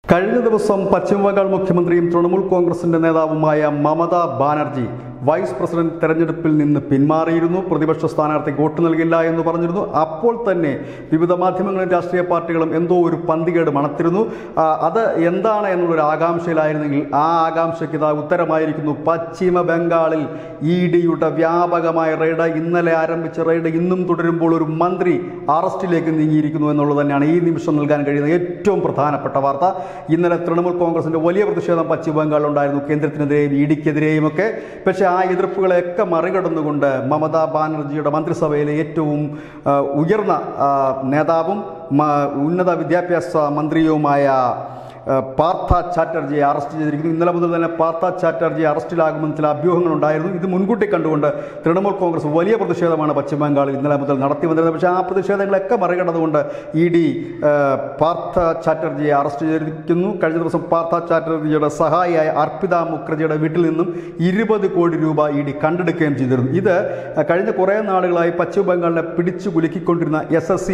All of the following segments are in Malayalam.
കഴിഞ്ഞ ദിവസം പശ്ചിമബംഗാൾ മുഖ്യമന്ത്രിയും തൃണമൂൽ കോൺഗ്രസിന്റെ നേതാവുമായ മമതാ ബാനർജി വൈസ് പ്രസിഡന്റ് തെരഞ്ഞെടുപ്പിൽ നിന്ന് പിന്മാറിയിരുന്നു. പ്രതിപക്ഷ സ്ഥാനാർത്ഥിക്ക് വോട്ട് നൽകില്ല എന്ന് പറഞ്ഞിരുന്നു. അപ്പോൾ തന്നെ വിവിധ മാധ്യമങ്ങളും രാഷ്ട്രീയ പാർട്ടികളും എന്തോ ഒരു പന്തികേട് മണത്തിരുന്നു. അത് എന്താണ് എന്നുള്ളൊരു ആകാംക്ഷയിലായിരുന്നെങ്കിൽ ആ ആകാംക്ഷയ്ക്ക് ഇതാ ഉത്തരമായിരിക്കുന്നു. പശ്ചിമ ബംഗാളിൽ ഇഡിയുടെ വ്യാപകമായ റെയ്ഡ്, ഇന്നലെ ആരംഭിച്ച റെയ്ഡ് ഇന്നും തുടരുമ്പോൾ ഒരു മന്ത്രി അറസ്റ്റിലേക്ക് നീങ്ങിയിരിക്കുന്നു എന്നുള്ളത് തന്നെയാണ് ഈ നിമിഷം നൽകാൻ കഴിയുന്ന ഏറ്റവും പ്രധാനപ്പെട്ട വാർത്ത. ഇന്നലെ തൃണമൂൽ കോൺഗ്രസിന്റെ വലിയ പ്രതിഷേധം പശ്ചിമ ബംഗാളിൽ ഉണ്ടായിരുന്നു, കേന്ദ്രത്തിനെതിരെയും ഇഡിക്കെതിരെയും ഒക്കെ. പക്ഷേ ആ എതിർപ്പുകളെയൊക്കെ മറികടന്നുകൊണ്ട് മമതാ ബാനർജിയുടെ മന്ത്രിസഭയിലെ ഏറ്റവും ഉയർന്ന നേതാവും ഉന്നത വിദ്യാഭ്യാസ മന്ത്രിയുമായ പാർത്ഥ ചാറ്റർജിയെ അറസ്റ്റ് ചെയ്തിരിക്കുന്നു. ഇന്നലെ മുതൽ തന്നെ പാർത്ഥ ചാറ്റർജി അറസ്റ്റിലാകുമെന്ന് ചില അഭ്യൂഹങ്ങളുണ്ടായിരുന്നു. ഇത് മുൻകൂട്ടി കണ്ടുകൊണ്ട് തൃണമൂൽ കോൺഗ്രസ് വലിയ പ്രതിഷേധമാണ് പശ്ചിമ ബംഗാളിൽ ഇന്നലെ മുതൽ നടത്തി വന്നിരുന്നത്. പക്ഷേ ആ പ്രതിഷേധങ്ങളൊക്കെ മറികടന്നുകൊണ്ട് ഇഡി പാർത്ഥ ചാറ്റർജിയെ അറസ്റ്റ് ചെയ്തിരിക്കുന്നു. കഴിഞ്ഞ ദിവസം പാർത്ഥ ചാറ്റർജിയുടെ സഹായിയായ അർപ്പിത മുഖർജിയുടെ വീട്ടിൽ നിന്നും 20 കോടി രൂപ ഇഡി കണ്ടെടുക്കുകയും ചെയ്തിരുന്നു. ഇത് കഴിഞ്ഞ കുറേ നാളുകളായി പശ്ചിമ ബംഗാളിനെ പിടിച്ചു കുലുക്കിക്കൊണ്ടിരുന്ന SSC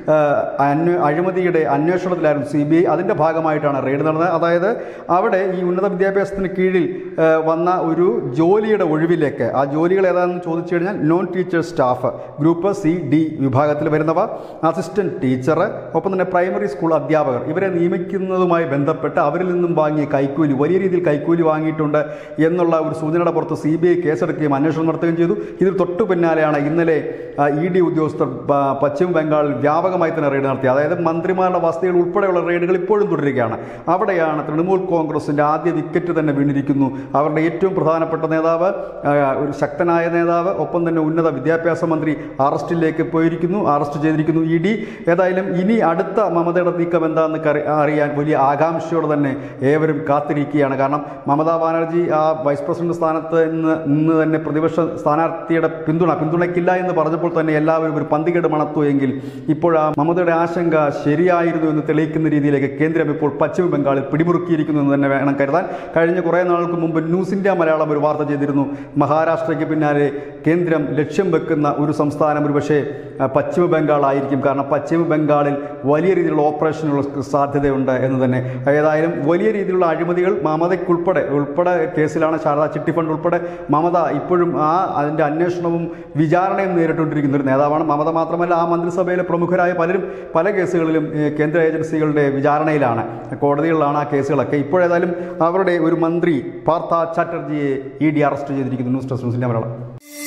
അഴിമതിയുടെ അന്വേഷണത്തിലായിരുന്നു CBI. അതിൻ്റെ ഭാഗമായിട്ടാണ് റെയ്ഡ് നടന്നത്. അതായത് അവിടെ ഈ ഉന്നത വിദ്യാഭ്യാസത്തിന് കീഴിൽ വന്ന ഒരു ജോലിയുടെ ഒഴിവിലേക്ക്, ആ ജോലികൾ ഏതാണെന്ന് ചോദിച്ചു കഴിഞ്ഞാൽ non teacher staff, group C-D വിഭാഗത്തിൽ വരുന്നവ, അസിസ്റ്റന്റ് ടീച്ചർ, ഒപ്പം തന്നെ പ്രൈമറി സ്കൂൾ അധ്യാപകർ, ഇവരെ നിയമിക്കുന്നതുമായി ബന്ധപ്പെട്ട് അവരിൽ നിന്നും വാങ്ങിയ കൈക്കൂലി, വലിയ രീതിയിൽ കൈക്കൂലി വാങ്ങിയിട്ടുണ്ട് എന്നുള്ള ഒരു സൂചനയുടെ പുറത്ത് CBI കേസെടുക്കുകയും അന്വേഷണം നടത്തുകയും ചെയ്തു. ഇതിൽ തൊട്ടു പിന്നാലെയാണ് ഇന്നലെ ED ഉദ്യോഗസ്ഥർ പശ്ചിമ ബംഗാളിൽ വ്യാപകമായി തന്നെ റെയ്ഡ് നടത്തി. അതായത് മന്ത്രിമാരുടെ വസതികൾ ഉൾപ്പെടെയുള്ള റെയ്ഡുകൾ ഇപ്പോഴും തുടരുകയാണ്. അവിടെയാണ് തൃണമൂൽ കോൺഗ്രസിൻ്റെ ആദ്യ വിക്കറ്റ് തന്നെ വീണിരിക്കുന്നു. അവരുടെ ഏറ്റവും പ്രധാനപ്പെട്ട നേതാവ്, ഒരു ശക്തനായ നേതാവ്, ഒപ്പം തന്നെ ഉന്നത വിദ്യാഭ്യാസ മന്ത്രി അറസ്റ്റ് ചെയ്തിരിക്കുന്നു ED. ഏതായാലും ഇനി അടുത്ത മമതയുടെ നീക്കം എന്താണെന്ന് അറിയാൻ വലിയ ആകാംക്ഷയോടെ തന്നെ ഏവരും കാത്തിരിക്കുകയാണ്. കാരണം മമതാ ബാനർജി ആ വൈസ് പ്രസിഡന്റ് സ്ഥാനത്ത് നിന്ന് തന്നെ പ്രതിപക്ഷ സ്ഥാനാർത്ഥിയുടെ പിന്തുണയ്ക്കില്ല എന്ന് പറഞ്ഞപ്പോൾ തന്നെ എല്ലാവരും ഒരു പന്തികേട് മണത്തുവെങ്കിൽ ഇപ്പോൾ ആ മമതയുടെ ആശങ്ക ശരിയായിരുന്നു എന്ന് തെളിയിക്കുന്ന രീതിയിലേക്ക് കേന്ദ്രം ഇപ്പോൾ പശ്ചിമ ബംഗാളിൽ പിടിമുറുക്കിയിരിക്കുന്നു എന്ന് തന്നെ വേണം കരുതാൻ. കഴിഞ്ഞ കുറേ നാളുകൾക്ക് മുമ്പ് ന്യൂസ് ഇന്ത്യ മലയാളം ഒരു വാർത്ത ചെയ്തിരുന്നു. മഹാരാഷ്ട്രയ്ക്ക് പിന്നാലെ കേന്ദ്രം ലക്ഷ്യം വെക്കുന്ന ഒരു സംസ്ഥാനം ഒരുപക്ഷേ പശ്ചിമ ബംഗാളായിരിക്കും. കാരണം പശ്ചിമ ബംഗാളിൽ വലിയ രീതിയിലുള്ള ഓപ്പറേഷനുകൾക്ക് സാധ്യതയുണ്ട് എന്ന് തന്നെ. ഏതായാലും വലിയ രീതിയിലുള്ള അഴിമതികൾ മമതയ്ക്കുൾപ്പെടെ കേസിലാണ്, ശാരദാ ചിട്ടി ഫണ്ട് ഉൾപ്പെടെ മമത ഇപ്പോഴും അതിൻ്റെ അന്വേഷണവും വിചാരണയും നേരിട്ടുകൊണ്ടിരിക്കുന്ന ഒരു നേതാവാണ്. മമത മാത്രമല്ല, ആ മന്ത്രിസഭയിലെ പ്രമുഖരായ പലരും പല കേസുകളിലും കേന്ദ്ര ഏജൻസികളുടെ വിചാരണയിലാണ്, കോടതികളിലാണ് ആ കേസുകളൊക്കെ. ഇപ്പോഴേതായാലും അവരുടെ ഒരു മന്ത്രി പാർത്ഥ ചാറ്റർജിയെ ED അറസ്റ്റ് ചെയ്തിരിക്കുന്നു. News desk news India Malayalam.